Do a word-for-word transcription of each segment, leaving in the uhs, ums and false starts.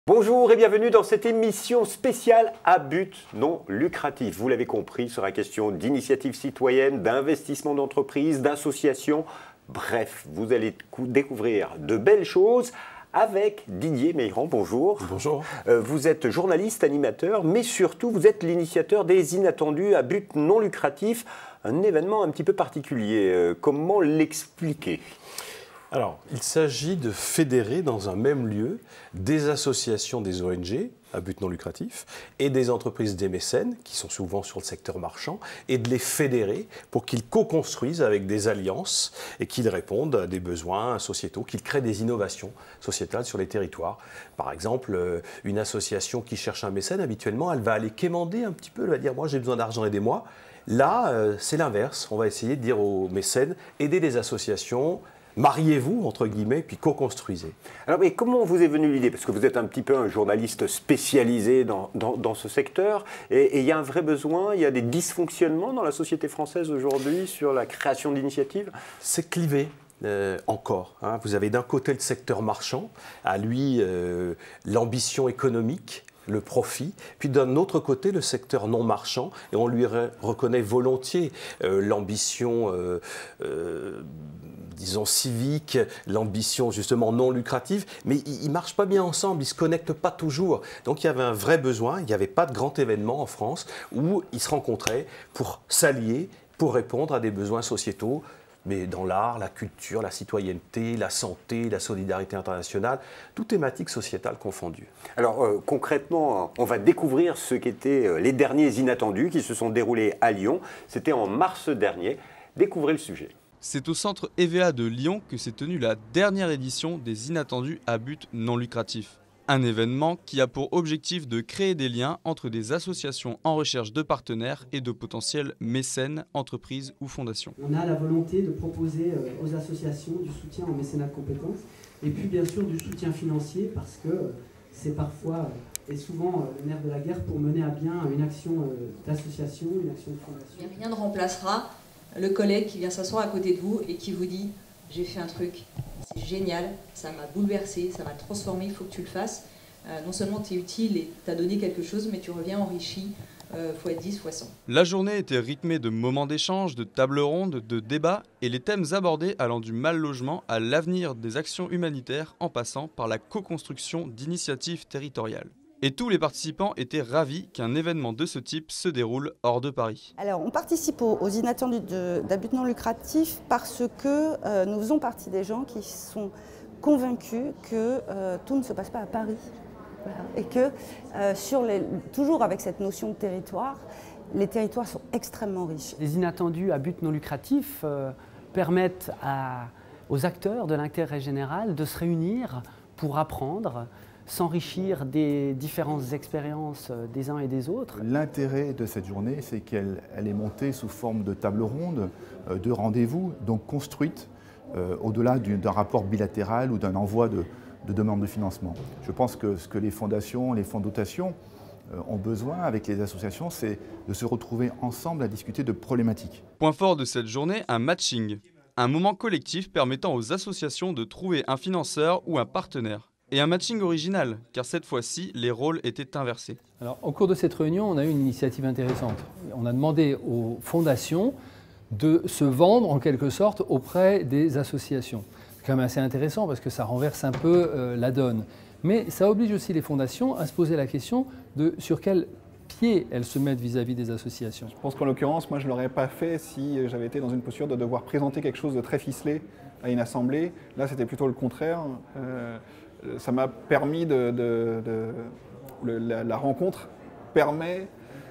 Bonjour et bienvenue dans cette émission spéciale à but non lucratif. Vous l'avez compris, il sera question d'initiatives citoyennes, d'investissement d'entreprise, d'associations. Bref, vous allez découvrir de belles choses avec Didier Meilran. Bonjour. Bonjour. Euh, vous êtes journaliste, animateur, mais surtout vous êtes l'initiateur des Inattendus à but non lucratif, un événement un petit peu particulier. Euh, comment l'expliquer ? Alors, il s'agit de fédérer dans un même lieu des associations des O N G à but non lucratif et des entreprises des mécènes qui sont souvent sur le secteur marchand et de les fédérer pour qu'ils co-construisent avec des alliances et qu'ils répondent à des besoins sociétaux, qu'ils créent des innovations sociétales sur les territoires. Par exemple, une association qui cherche un mécène, habituellement, elle va aller quémander un petit peu, elle va dire « moi j'ai besoin d'argent, aidez-moi ». Là, c'est l'inverse, on va essayer de dire aux mécènes « aidez les associations ». Mariez-vous, entre guillemets, puis co-construisez. Alors, mais comment vous est venue l'idée? Parce que vous êtes un petit peu un journaliste spécialisé dans, dans, dans ce secteur, et il y a un vrai besoin, il y a des dysfonctionnements dans la société française aujourd'hui sur la création d'initiatives? C'est clivé. Euh, encore. Hein. Vous avez d'un côté le secteur marchand, à lui euh, l'ambition économique, le profit, puis d'un autre côté le secteur non marchand, et on lui re reconnaît volontiers euh, l'ambition, euh, euh, disons, civique, l'ambition justement non lucrative, mais ils ne marchent pas bien ensemble, ils ne se connectent pas toujours. Donc il y avait un vrai besoin, il n'y avait pas de grand événement en France où ils se rencontraient pour s'allier, pour répondre à des besoins sociétaux, mais dans l'art, la culture, la citoyenneté, la santé, la solidarité internationale, toutes thématiques sociétales confondues. Alors euh, concrètement, on va découvrir ce qu'étaient euh, les derniers Inattendus qui se sont déroulés à Lyon. C'était en mars dernier. Découvrez le sujet. C'est au centre E V A de Lyon que s'est tenue la dernière édition des Inattendus à but non lucratif. Un événement qui a pour objectif de créer des liens entre des associations en recherche de partenaires et de potentiels mécènes, entreprises ou fondations. On a la volonté de proposer aux associations du soutien en mécénat de compétences et puis bien sûr du soutien financier parce que c'est parfois et souvent le nerf de la guerre pour mener à bien une action d'association, une action de fondation. Rien ne remplacera le collègue qui vient s'asseoir à côté de vous et qui vous dit « j'ai fait un truc ». C'est génial, ça m'a bouleversé, ça m'a transformé, il faut que tu le fasses. Euh, non seulement tu es utile et tu as donné quelque chose, mais tu reviens enrichi, euh, fois dix, fois cent. La journée était rythmée de moments d'échange, de tables rondes, de débats et les thèmes abordés allant du mal logement à l'avenir des actions humanitaires en passant par la co-construction d'initiatives territoriales. Et tous les participants étaient ravis qu'un événement de ce type se déroule hors de Paris. Alors, on participe aux, aux Inattendus d'à but non lucratif parce que euh, nous faisons partie des gens qui sont convaincus que euh, tout ne se passe pas à Paris. Voilà. Et que, euh, sur les, toujours avec cette notion de territoire, les territoires sont extrêmement riches. Les Inattendus à but non lucratif euh, permettent à, aux acteurs de l'intérêt général de se réunir pour apprendre, s'enrichir des différentes expériences des uns et des autres. L'intérêt de cette journée, c'est qu'elle elle est montée sous forme de table ronde, euh, de rendez-vous, donc construite euh, au-delà d'un rapport bilatéral ou d'un envoi de, de demande de financement. Je pense que ce que les fondations, les fonds de dotation euh, ont besoin avec les associations, c'est de se retrouver ensemble à discuter de problématiques. Point fort de cette journée, un matching, un moment collectif permettant aux associations de trouver un financeur ou un partenaire. Et un matching original, car cette fois-ci, les rôles étaient inversés. Alors, au cours de cette réunion, on a eu une initiative intéressante. On a demandé aux fondations de se vendre, en quelque sorte, auprès des associations. C'est quand même assez intéressant parce que ça renverse un peu euh, la donne. Mais ça oblige aussi les fondations à se poser la question de sur quel pied elles se mettent vis-à-vis des associations. Je pense qu'en l'occurrence, moi, je ne l'aurais pas fait si j'avais été dans une posture de devoir présenter quelque chose de très ficelé à une assemblée. Là, c'était plutôt le contraire. Euh, Ça m'a permis de... de, de le, la, la rencontre permet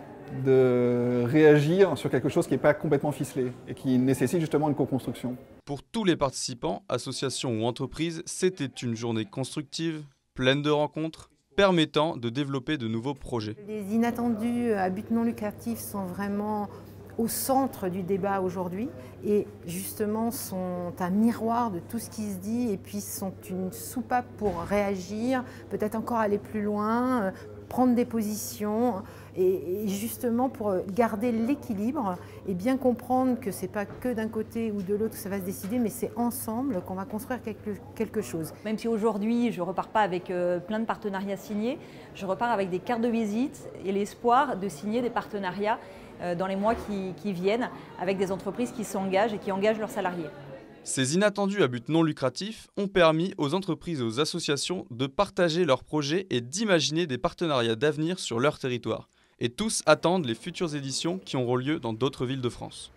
de réagir sur quelque chose qui n'est pas complètement ficelé et qui nécessite justement une co-construction. Pour tous les participants, associations ou entreprises, c'était une journée constructive, pleine de rencontres, permettant de développer de nouveaux projets. Les Inattendus à but non lucratif sont vraiment au centre du débat aujourd'hui et justement sont un miroir de tout ce qui se dit et puis sont une soupape pour réagir, peut-être encore aller plus loin, prendre des positions, et, et justement pour garder l'équilibre et bien comprendre que ce n'est pas que d'un côté ou de l'autre que ça va se décider, mais c'est ensemble qu'on va construire quelque, quelque chose. Même si aujourd'hui je ne repars pas avec euh, plein de partenariats signés, je repars avec des cartes de visite et l'espoir de signer des partenariats euh, dans les mois qui, qui viennent avec des entreprises qui s'engagent et qui engagent leurs salariés. Ces inattendus à but non lucratif ont permis aux entreprises et aux associations de partager leurs projets et d'imaginer des partenariats d'avenir sur leur territoire. Et tous attendent les futures éditions qui auront lieu dans d'autres villes de France.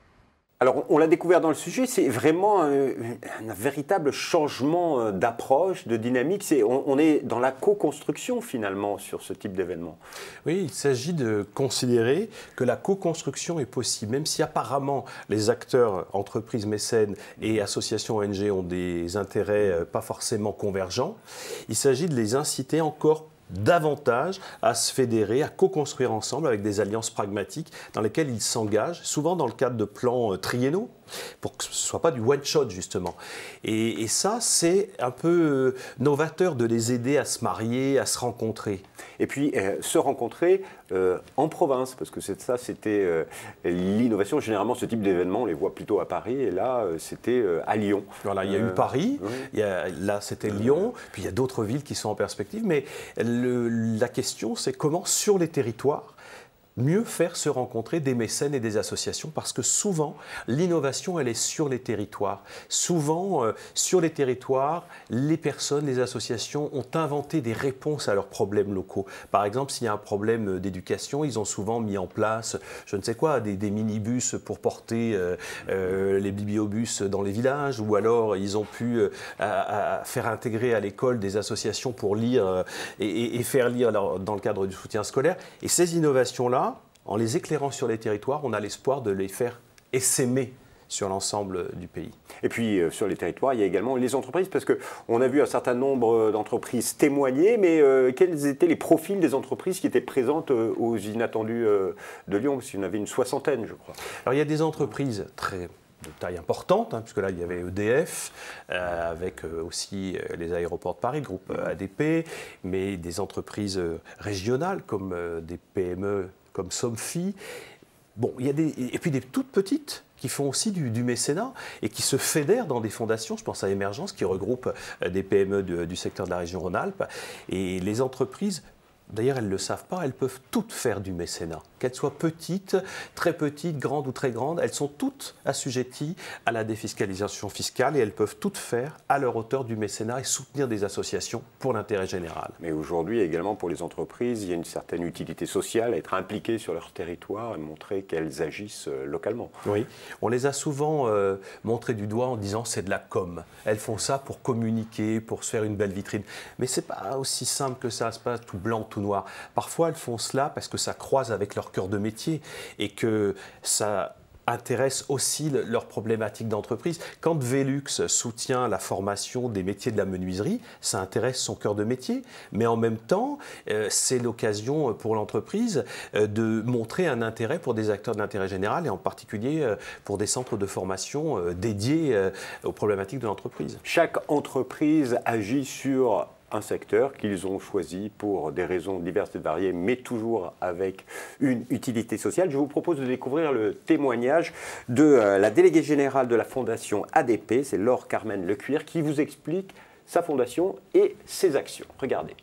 Alors, on l'a découvert dans le sujet, c'est vraiment un, un véritable changement d'approche, de dynamique. C'est, on, on est dans la co-construction, finalement, sur ce type d'événement. Oui, il s'agit de considérer que la co-construction est possible, même si apparemment les acteurs, entreprises, mécènes et associations O N G ont des intérêts pas forcément convergents. Il s'agit de les inciter encore davantage à se fédérer, à co-construire ensemble avec des alliances pragmatiques dans lesquelles ils s'engagent, souvent dans le cadre de plans triennaux, pour que ce ne soit pas du one-shot justement. Et, et ça, c'est un peu novateur de les aider à se marier, à se rencontrer. Et puis, euh, se rencontrer euh, en province, parce que c'est ça, c'était euh, l'innovation. Généralement, ce type d'événement, on les voit plutôt à Paris, et là, euh, c'était euh, à Lyon. Voilà, il y a eu Paris, oui. il y a, là, c'était Lyon, puis il y a d'autres villes qui sont en perspective, mais le, la question, c'est comment, sur les territoires, mieux faire se rencontrer des mécènes et des associations, parce que souvent, l'innovation, elle est sur les territoires. Souvent, euh, sur les territoires, les personnes, les associations ont inventé des réponses à leurs problèmes locaux. Par exemple, s'il y a un problème d'éducation, ils ont souvent mis en place, je ne sais quoi, des, des minibus pour porter euh, euh, les bibliobus dans les villages, ou alors ils ont pu euh, à, à faire intégrer à l'école des associations pour lire euh, et, et faire lire leur, dans le cadre du soutien scolaire. Et ces innovations-là, en les éclairant sur les territoires, on a l'espoir de les faire essaimer sur l'ensemble du pays. Et puis, euh, sur les territoires, il y a également les entreprises, parce qu'on a vu un certain nombre d'entreprises témoigner, mais euh, quels étaient les profils des entreprises qui étaient présentes euh, aux Inattendus euh, de Lyon? Parce qu'il y en avait une soixantaine, je crois. Alors, il y a des entreprises très de taille importante, hein, puisque là il y avait E D F, euh, avec euh, aussi euh, les aéroports de Paris, le groupe euh, A D P, mais des entreprises euh, régionales comme euh, des P M E comme Somfy. Bon, il y a des, et puis des toutes petites qui font aussi du, du mécénat et qui se fédèrent dans des fondations. Je pense à Émergence qui regroupe euh, des P M E de, du secteur de la région Rhône-Alpes. Et les entreprises, d'ailleurs, elles ne le savent pas, elles peuvent toutes faire du mécénat. Qu'elles soient petites, très petites, grandes ou très grandes, elles sont toutes assujetties à la défiscalisation fiscale et elles peuvent toutes faire à leur hauteur du mécénat et soutenir des associations pour l'intérêt général. Mais aujourd'hui, également pour les entreprises, il y a une certaine utilité sociale à être impliquées sur leur territoire et montrer qu'elles agissent localement. Oui, on les a souvent euh, montrées du doigt en disant c'est de la com. Elles font ça pour communiquer, pour se faire une belle vitrine. Mais c'est pas aussi simple que ça, c'est pas tout blanc, tout noir. Parfois, elles font cela parce que ça croise avec leur cœur de métier et que ça intéresse aussi le, leurs problématiques d'entreprise. Quand Velux soutient la formation des métiers de la menuiserie, ça intéresse son cœur de métier, mais en même temps, euh, c'est l'occasion pour l'entreprise euh, de montrer un intérêt pour des acteurs d'intérêt général et en particulier euh, pour des centres de formation euh, dédiés euh, aux problématiques de l'entreprise. Chaque entreprise agit sur un secteur qu'ils ont choisi pour des raisons diverses et variées, mais toujours avec une utilité sociale. Je vous propose de découvrir le témoignage de la déléguée générale de la fondation A D P, c'est Laure Carmen Lecuir, qui vous explique sa fondation et ses actions. Regardez.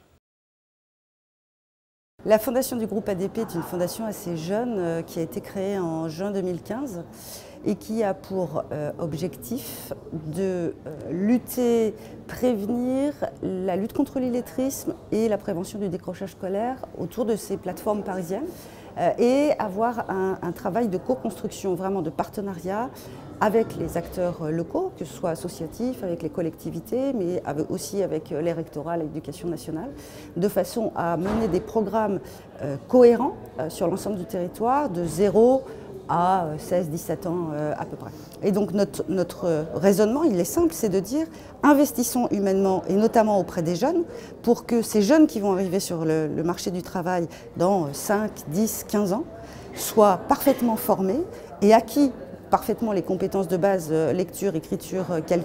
La fondation du groupe A D P est une fondation assez jeune euh, qui a été créée en juin deux mille quinze et qui a pour euh, objectif de euh, lutter, prévenir la lutte contre l'illettrisme et la prévention du décrochage scolaire autour de ces plateformes parisiennes euh, et avoir un, un travail de co-construction, vraiment de partenariat avec les acteurs locaux, que ce soit associatifs, avec les collectivités, mais avec, aussi avec les rectorats, l'éducation nationale, de façon à mener des programmes euh, cohérents euh, sur l'ensemble du territoire, de zéro à seize dix-sept ans euh, à peu près. Et donc notre, notre raisonnement, il est simple, c'est de dire investissons humainement et notamment auprès des jeunes pour que ces jeunes qui vont arriver sur le, le marché du travail dans cinq, dix, quinze ans soient parfaitement formés et acquis parfaitement les compétences de base, lecture, écriture, calcul,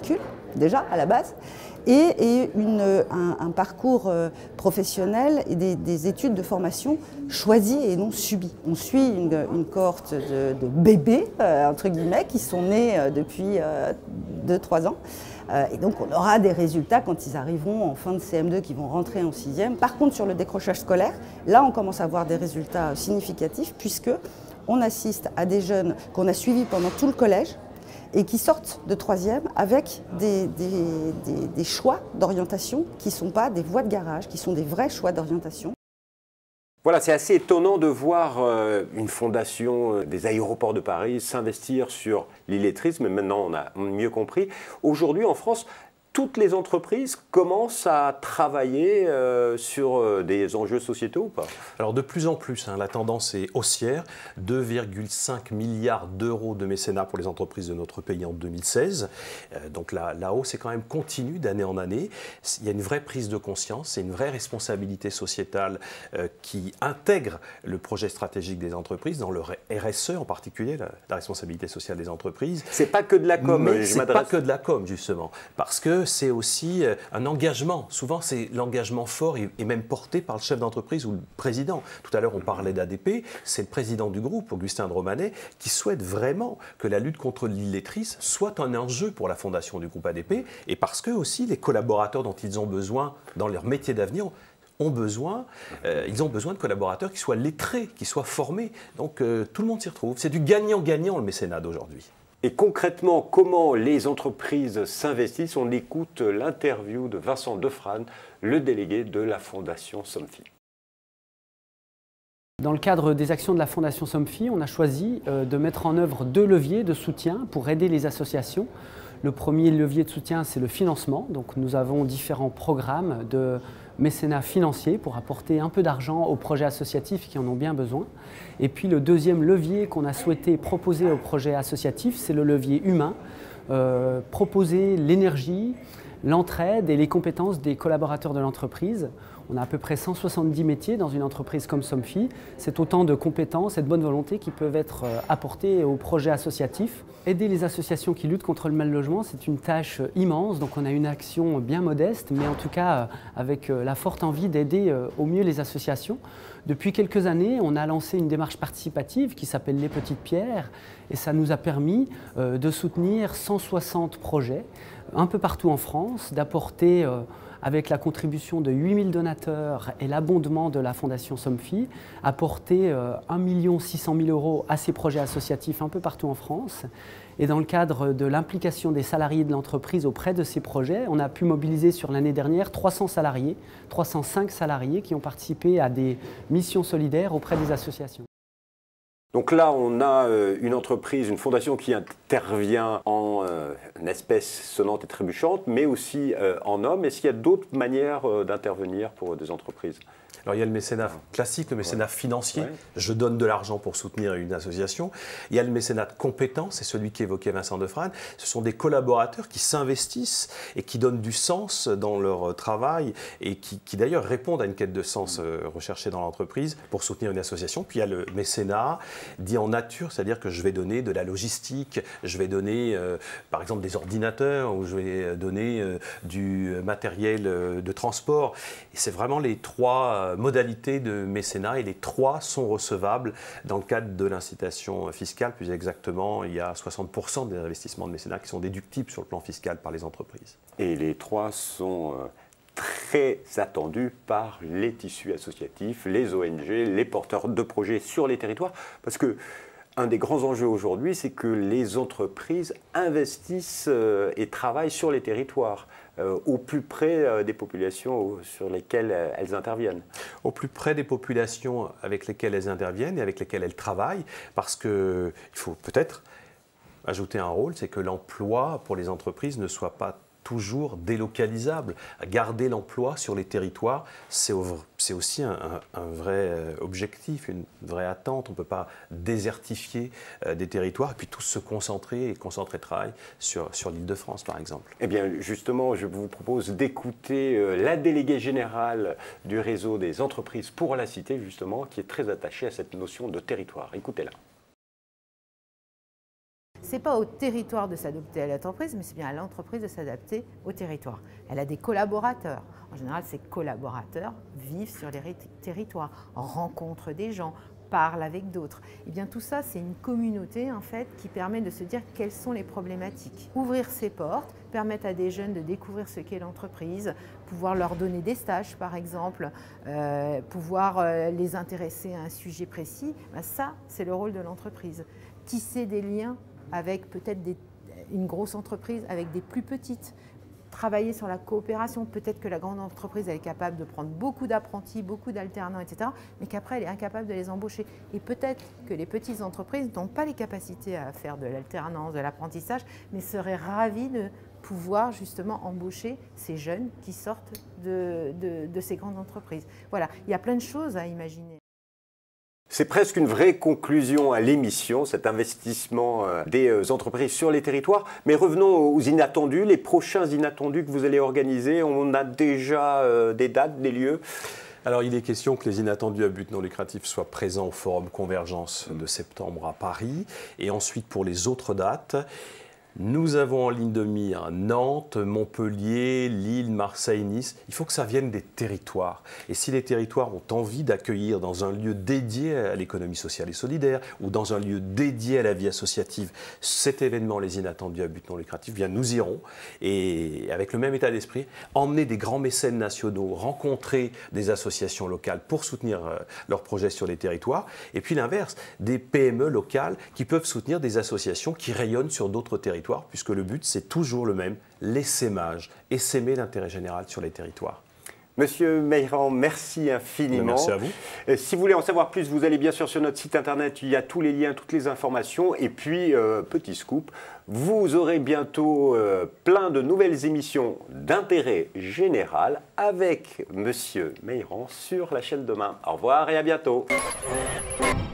déjà à la base, et, et une, un, un parcours euh, professionnel et des, des études de formation choisies et non subies. On suit une, une cohorte de, de bébés, euh, entre guillemets, qui sont nés euh, depuis deux trois ans. Euh, et donc on aura des résultats quand ils arriveront en fin de C M deux, qui vont rentrer en sixième. Par contre, sur le décrochage scolaire, là on commence à avoir des résultats significatifs, puisque on assiste à des jeunes qu'on a suivis pendant tout le collège, et qui sortent de troisième avec des, des, des, des choix d'orientation qui ne sont pas des voies de garage, qui sont des vrais choix d'orientation. Voilà, c'est assez étonnant de voir euh, une fondation euh, des aéroports de Paris s'investir sur l'illettrisme, mais maintenant on a mieux compris. Aujourd'hui en France, toutes les entreprises commencent à travailler euh, sur euh, des enjeux sociétaux ou pas? Alors de plus en plus, hein, la tendance est haussière. deux virgule cinq milliards d'euros de mécénat pour les entreprises de notre pays en deux mille seize. Euh, donc la, la hausse est quand même continue d'année en année. Il y a une vraie prise de conscience, c'est une vraie responsabilité sociétale euh, qui intègre le projet stratégique des entreprises, dans le R S E en particulier, la, la responsabilité sociale des entreprises. C'est pas que de la com. Mais c'est pas que de la com, justement, parce que c'est aussi un engagement. Souvent, c'est l'engagement fort et même porté par le chef d'entreprise ou le président. Tout à l'heure, on parlait d'A D P. C'est le président du groupe, Augustin de Romanet, qui souhaite vraiment que la lutte contre l'illettrisme soit un enjeu pour la fondation du groupe A D P, et parce que aussi les collaborateurs dont ils ont besoin dans leur métier d'avenir ont besoin, euh, ils ont besoin de collaborateurs qui soient lettrés, qui soient formés. Donc euh, tout le monde s'y retrouve. C'est du gagnant-gagnant le mécénat d'aujourd'hui. Et concrètement, comment les entreprises s'investissent? On écoute l'interview de Vincent Defrane, le délégué de la Fondation Somfy. Dans le cadre des actions de la Fondation Somfy, on a choisi de mettre en œuvre deux leviers de soutien pour aider les associations. Le premier levier de soutien, c'est le financement. Donc nous avons différents programmes de mécénat financier pour apporter un peu d'argent aux projets associatifs qui en ont bien besoin. Et puis le deuxième levier qu'on a souhaité proposer aux projets associatifs, c'est le levier humain. Euh, proposer l'énergie, l'entraide et les compétences des collaborateurs de l'entreprise. On a à peu près cent soixante-dix métiers dans une entreprise comme Somfy. C'est autant de compétences et de bonne volonté qui peuvent être apportées aux projets associatifs. Aider les associations qui luttent contre le mal-logement, c'est une tâche immense. Donc on a une action bien modeste, mais en tout cas avec la forte envie d'aider au mieux les associations. Depuis quelques années, on a lancé une démarche participative qui s'appelle Les Petites Pierres, et ça nous a permis de soutenir cent soixante projets un peu partout en France, d'apporter avec la contribution de huit mille donateurs et l'abondement de la Fondation Somfy, apporter euh, un million six cent mille euros à ces projets associatifs un peu partout en France. Et dans le cadre de l'implication des salariés de l'entreprise auprès de ces projets, on a pu mobiliser sur l'année dernière trois cents salariés, trois cent cinq salariés qui ont participé à des missions solidaires auprès des associations. Donc là, on a une entreprise, une fondation qui intervient en euh, espèces sonnantes et trébuchantes, mais aussi euh, en hommes. Est-ce qu'il y a d'autres manières euh, d'intervenir pour des entreprises? Alors il y a le mécénat classique, le mécénat ouais. financier. Ouais. Je donne de l'argent pour soutenir une association. Il y a le mécénat de compétences, c'est celui qu'évoquait Vincent Defrane. Ce sont des collaborateurs qui s'investissent et qui donnent du sens dans leur travail et qui, qui d'ailleurs répondent à une quête de sens euh, recherchée dans l'entreprise pour soutenir une association. Puis il y a le mécénat dit en nature, c'est-à-dire que je vais donner de la logistique, je vais donner euh, par exemple des ordinateurs ou je vais donner euh, du matériel euh, de transport. Et c'est vraiment les trois euh, modalités de mécénat et les trois sont recevables dans le cadre de l'incitation fiscale. Plus exactement, il y a soixante pour cent des investissements de mécénat qui sont déductibles sur le plan fiscal par les entreprises. Et les trois sont euh, très attendus par les tissus associatifs, les O N G, les porteurs de projets sur les territoires. Parce que un des grands enjeux aujourd'hui, c'est que les entreprises investissent euh, et travaillent sur les territoires. Euh, au plus près euh, des populations sur lesquelles euh, elles interviennent. Au plus près des populations avec lesquelles elles interviennent et avec lesquelles elles travaillent, parce qu'il faut peut-être ajouter un rôle, c'est que l'emploi pour les entreprises ne soit pas toujours délocalisable. Garder l'emploi sur les territoires, c'est aussi un, un, un vrai objectif, une vraie attente. On ne peut pas désertifier des territoires et puis tous se concentrer et concentrer le travail sur, sur l'Île-de-France, par exemple. Eh bien, justement, je vous propose d'écouter la déléguée générale du réseau des entreprises pour la cité, justement, qui est très attachée à cette notion de territoire. Écoutez-la. Ce n'est pas au territoire de s'adapter à l'entreprise, mais c'est bien à l'entreprise de s'adapter au territoire. Elle a des collaborateurs. En général, ces collaborateurs vivent sur les territoires, rencontrent des gens, parlent avec d'autres. Et bien tout ça, c'est une communauté en fait qui permet de se dire quelles sont les problématiques. Ouvrir ses portes, permettre à des jeunes de découvrir ce qu'est l'entreprise, pouvoir leur donner des stages par exemple, euh, pouvoir euh, les intéresser à un sujet précis, ben ça c'est le rôle de l'entreprise. Tisser des liens avec peut-être une grosse entreprise, avec des plus petites. Travailler sur la coopération. Peut-être que la grande entreprise elle est capable de prendre beaucoup d'apprentis, beaucoup d'alternants, et cetera, mais qu'après elle est incapable de les embaucher. Et peut-être que les petites entreprises n'ont pas les capacités à faire de l'alternance, de l'apprentissage, mais seraient ravies de pouvoir justement embaucher ces jeunes qui sortent de, de, de ces grandes entreprises. Voilà, il y a plein de choses à imaginer. C'est presque une vraie conclusion à l'émission, cet investissement des entreprises sur les territoires. Mais revenons aux inattendus, les prochains inattendus que vous allez organiser. On a déjà des dates, des lieux? Alors, il est question que les inattendus à but non lucratif soient présents au Forum Convergence de septembre à Paris. Et ensuite, pour les autres dates, nous avons en ligne de mire Nantes, Montpellier, Lille, Marseille, Nice. Il faut que ça vienne des territoires. Et si les territoires ont envie d'accueillir dans un lieu dédié à l'économie sociale et solidaire ou dans un lieu dédié à la vie associative cet événement, les inattendus à but non lucratif, bien nous irons. Et avec le même état d'esprit, emmener des grands mécènes nationaux, rencontrer des associations locales pour soutenir euh, leurs projets sur les territoires. Et puis l'inverse, des P M E locales qui peuvent soutenir des associations qui rayonnent sur d'autres territoires. Puisque le but, c'est toujours le même, l'essaimage, essaimer l'intérêt général sur les territoires. Monsieur Meyrand, merci infiniment. Merci à vous. Si vous voulez en savoir plus, vous allez bien sûr sur notre site internet, il y a tous les liens, toutes les informations. Et puis, euh, petit scoop, vous aurez bientôt euh, plein de nouvelles émissions d'intérêt général avec Monsieur Meyrand sur la chaîne Demain. Au revoir et à bientôt.